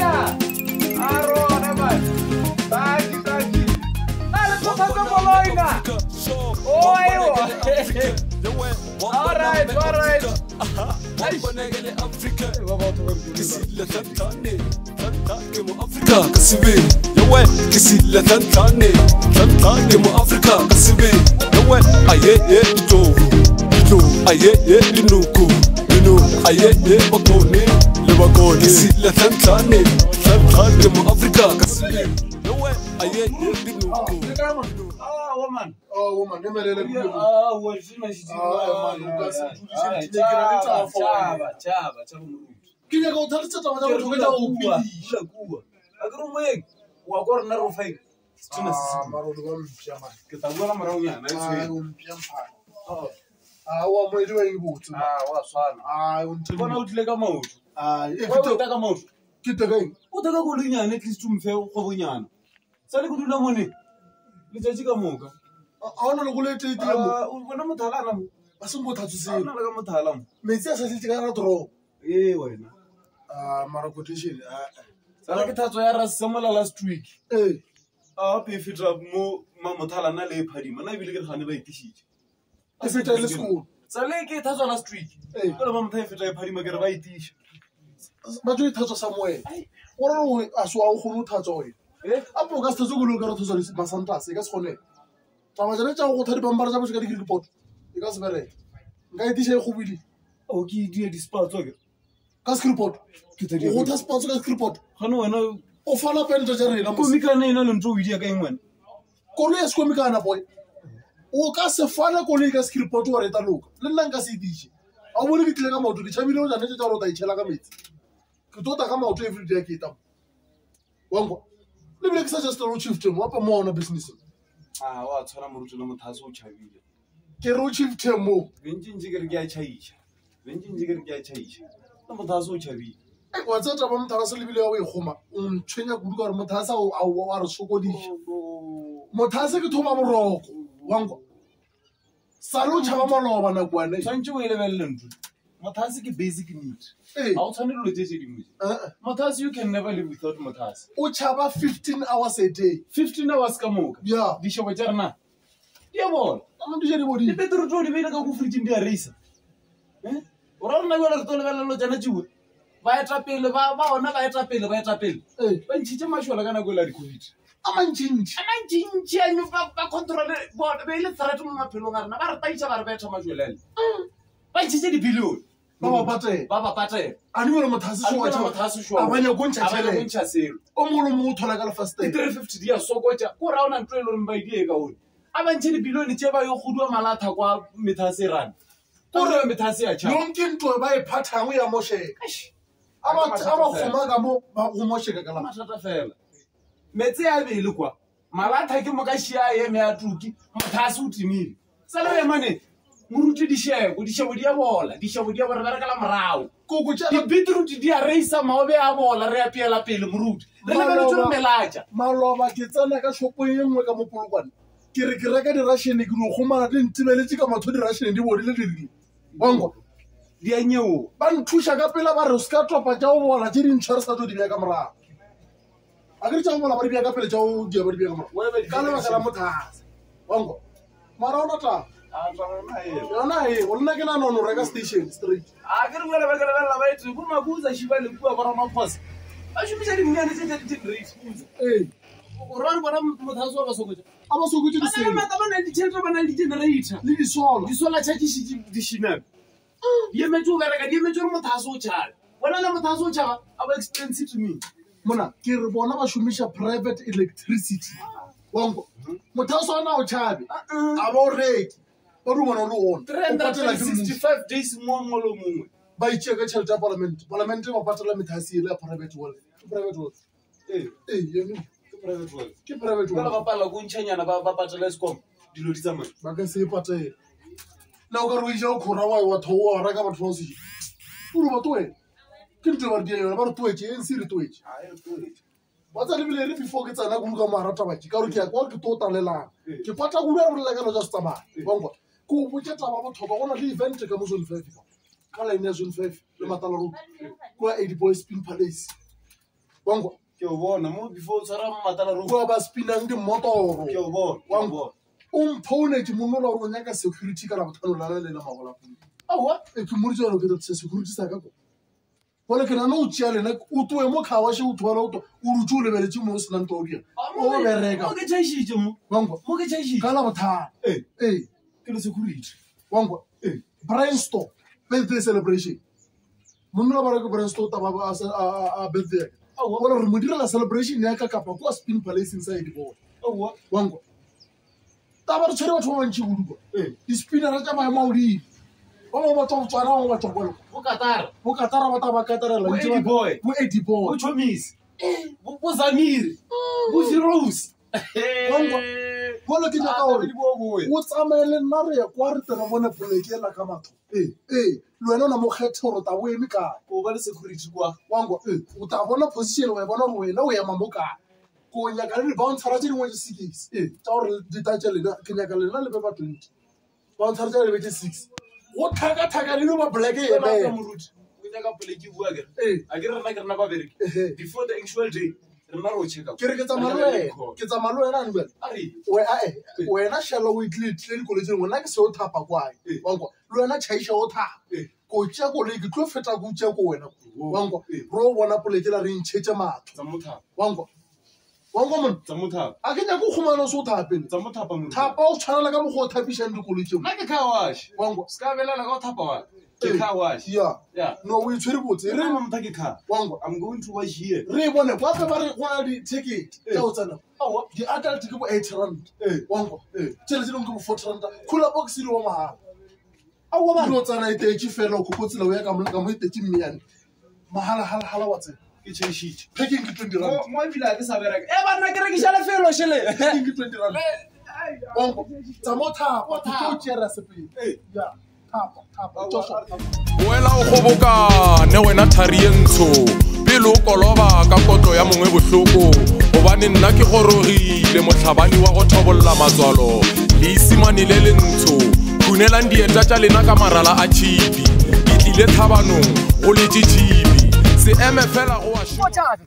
last week. If it's a more Mamotala Nale Paddy, and I will get Hannibal Tishi. I said, tell the school. So, like it has last week. But I'm time for Paddy Magarai Tish. But you touch some way. What are we as well who touch oil? Up Augusta Zulu got to Masantas, I guess for it. Tamazanacha, what had Bambaza was getting report. Because very. Guy Tisha who will. Okay, dear, this part of it. Cask report. What has sponsored report? No. O fala pento jare na komika ne na ntro widia ka engwana kolo ya komika na boy o ka se fala kolo ka script o reta loka le nna nka se diše a bone ke tle ka maoto ke tshabile o jane tsa rota itshela ka metsi ke tota ka maoto every day ke tamo wango le bile ke sa just ro chief term wa pa mo ona business wa tshwana moruti le mothaso o tshabile ke ro chief term mo benjinji ke re ke a tshaisha le mothaso o tshabile What's up, Montasa? We home. China good or Motasa or Sokodish. Motasa to Mamoro. Wango. Salute Chamamalo and a one. Sanctuary level. Motasi basic need. Alternative. Motas, you can never live without Motas. Ochaba 15 hours a day. 15 hours come on. Yeah, the show Jarna. Yeah, well, I'm not anybody. You better do the way to go for the race. Or I'm not going to tell ba etapele ba ona ba etapele ba ntshitse mashola kana go la COVID amantshintshi eno ba control board ba ile threat mo maphelong a rena ba re taitsa ba re betha masholele ba ntshitse di billion ba ba patela ani mo mothasi sho abanya go ntshya selo o mo lo mo thola ka le first day 350 dia sokotsha go raona ntwe lo re ba idie ka one abantshi di billion tse ba yo godwa malatha kwa methase rana gore methase ya cha yonke ntwe ba e phathangwe ya mosheka aba khoma ka mo ba go mosheka ka la mathata fela metse a bele kwa malatha ke mo ka shia ye me a tuki mothase o timile sala ya mane muruti di shego di ya bola ba re ka la morao koko tsa di beetroot di a reisa maobe a bola re a piela pele muruti re le ba le tsho melaja maloba ke tsana ka shopo e nngwe ka mo polokwane ke re ke reka di ration ke go khoma di ntibeletse ka matho di ration di bodile di bongo di a nyeo ba nthusha ka pela ba re ska topa tja o bola tse di ntshwarisa tso di bya ka morao a ke tsa bola ba di bya ka pele tja o di ba di bya ka morao ka le ba ka la mothasa bongo mara ona ta yona e o nna ke na no reka station street a ke re bela ba ba itse go makuza shiba le bua ba rama khosa ba shumisa di mnyane tse di rate o rona bona mothaso ba sokotse di sele mata ba na di tshentse ba na di generator le di solar charge di shinabe ye metso ba reka di metso mothaso o tshaba bona le mothaso o tshaba aba expensive to me mona ke re bona ba shumisha private electricity wango mothaso ona o tshabe aba o rate o re bona lo on 365 days mo ngolo mongwe ba itsheka tšhelete ya parliament ba patela methasi le private world ye ke private world ba pala go ntshanyana ba patela Eskom dilo di tsamaya ba ka se patela na o ka re o ja o khora wa thowa ra ka batho ba se o re batho we ke ntwe ba di yona ba re twetse en siri twetse wa tsa le bile re before ke tsana go ka marata ba ka re ke ya kwa ke tota lelang ke pata go re la ka lo just tsamaya bongo go botšeta ba botho ba gona le event ka mo zone 5 ka line ya zone 5 le matala ro kwa 80 boys spin palace Wango. Ke o bona mo before tsara matala ro. Go ba spinang di motoro. Ke o bona. Wango. Phone ke monola go nyaka security ka la bothano la le magola. Awa e ke murutse lo ke tse security sa ka go. Bona ke nana o tšea lena o tloe mo khawa she o thola o rutse o lebeletse mo se nang toria. O bereka. Mo ke tšhaishitse mo. Wango. Mo ke tšhaishitse. Ka la bothano. Ke le security. Wango. Brainstorm birthday celebration. Monna ba re ke brainstorm ta ba a birthday. Bona re mo direla celebration ya ka kapa kwa spin palace inside board. Wango. Ta ba re tshwere batho ba bantši buduko. Di spinner tša maemo di. Ba mo batho tswana ba batho bolo. Bo Katara ba ta ba Katara la ntse boy. Bo Eddie boy. Bo Chomis. Bo Zamir. Bo Firouz. Wango. Bona ke nyaka hore o tsamaele nna re ya kwa re tera bona poleke la ka matho. Le wena na mo kgethe hore ta bo eme kae. Ko ba le security kwa. Wango o ta bona position wa bona hore wena o ya mambo kae. Ko nyaka le bouncer tse dingwe tse 6 tsa hore di tatse lena ke nyaka lena le be ba 20 bouncer tse le be 6 go thaka le ba black e ba moruti o nyaka poleke bua ke a ke rena ba bereke before the actual day re ma ro check ke re ke tsa malo ena nbele wena shalo o itle tle college ngwana ke se o thapa kwae wango le wena chaisha o thapa ko tšea ko le ke tlo feta go tšea ko wena wango ro bona poleke la re ntšhetse matho tsa motha wango mon tsa motha a ke nya go khumana so thapele tsa motha pa mo thapa o tshwana ka mo go thapisang dikolotse nna ke car wash wango ska bela la ka thapa wa ke car wash yeah no we tshwere botse re mo motha ke car wango I'm going to wash here re bone kwa fa ba re go na di ticket tsa o tsana awa di adult ke bo 8 rand wango tsele tsele ke bo 40 rand khula box ile wa mahala awa ba lo tsana ite tshi fela o khopotsela o ya ka mo ite tshi mmiyane mahala wa tsena ke tšhaishitse packing ke 20 rand mo bila ke sa bereka banna ke rekisha le felo shele packing ke 20 rand wango tsa motha o tšera sepele ya thapa boela o kgobokane wena thari ye ntsho pele o koloba ka kotlo ya mongwe bohloko gobane nna ke gorogile motlhabani wa go thobolla matswalo le isimane le le ntsho khunelang dieta tša lena ka marala a tšhipi ke tlile thabanong go le tšitšhipi se eme fela go wa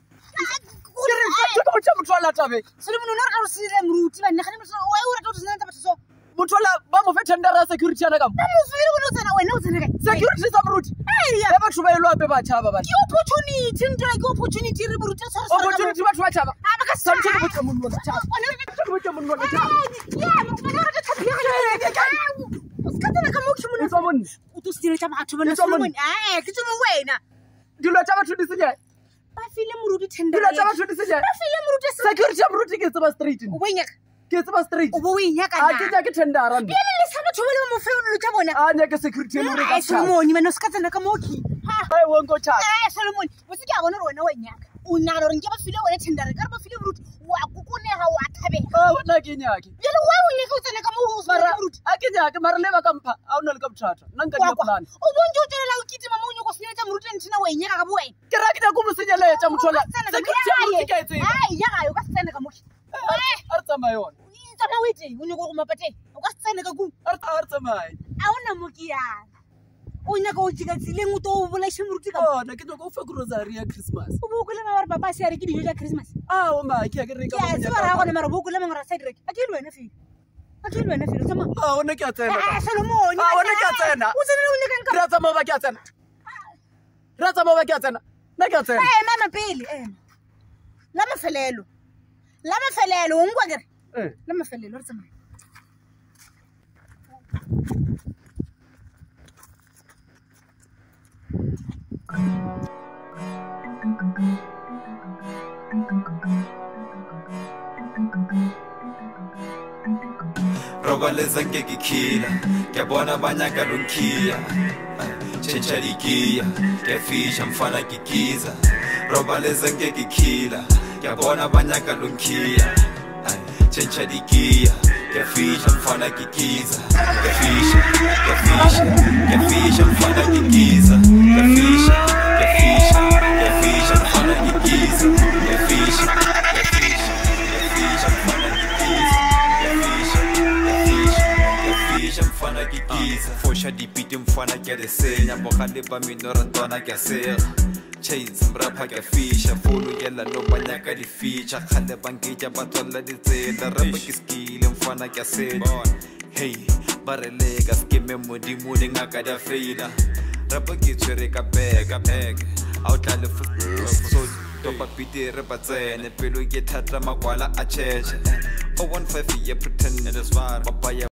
Mutola ba mo fe tendera security ana ka mo fire bona tsena wena o tsena kae security sa moruti ya batho ba ilo ape ba tshaba ba ke opportunity ntwa ke opportunity re moruti sa opportunity batho ba tshaba ba ka sa ntse go tshaba mo tshaba ona ke go tshaba mo tshaba ya mo ka re tshaba ya ska tsena ka mo ke mo tsa monna o to stile tsa batho bona monna ke tsemo wena dilo tsa batho di senya ba file moruti tendera dilo tsa batho di senya ba file moruti security ya moruti ke tsaba straight o bonya ke tsaba straight o bo inya kana a ke ja ke tendera nna le sa batho ba le mo fe lo tsa bona a nya ke security le re ka Solomon mena ska tsena ka Makhi ha wongo cha Solomon o se ke a bona rona wa nyaka o nna re nke ba file wena tendera ka re ba file moruti wa kukunega wa thabe na ke nyake le wa o nyaka o tsena ka mo moruti a ke nyake mara le ba ka mpha a ona le ka bothata nna nka di plan o bonje o tsela o kitima mo nyoko senyetsa moruti ntsina wa nyaka ka bo wena ke ra ke tla go mo senyeletsa mothola security ya ke etse ya ga yo ka tsena ka Makhi a tsamaya wete o nyaka go mapate o ka tsena ka ku a tsamaya a ona mokiana o nyaka o tšika tsileng o to o bolaše moruti ka bona ke nyaka o fa grocery ya Christmas o bo kole mara papa se a re ke dijo tša Christmas a o ma ke a ke re ka mo nyaka gone mara bo kole mara side rek a ke le wena fela tsama a ona ke a tsena a Solomon a ona ke a tsena o tsena o nyaka nka ra tsama ba ke a tsena na ke a tsena mama pele la mafelelo o ngwa ke la mafelelo re tsamaya robaleza nke ke khila ke bona banyaka lonkhia change digia ke fisha mfana ke kiza robaleza nke ke khila ke bona banyaka lonkhia change digia ke fisha mfana ke kiza ke fisha mfana ke kiza ke fisha mfana ke kiza ke fisha mfana ke kiza mfana ke kiza fosha dipiti mfana ke le senya bogale ba minora tona ke sega chains mrapa ke fisha fulu yela no banyaka di feature khale bangija bathola di tsela rapa ke skill mfana ke se hey barelega skime modimo le ngaka dia feila rapa ke tsere ka bega outla le so topa piti re batsene pelo ke thata makwala a cheche 015 ye pretend it is far papa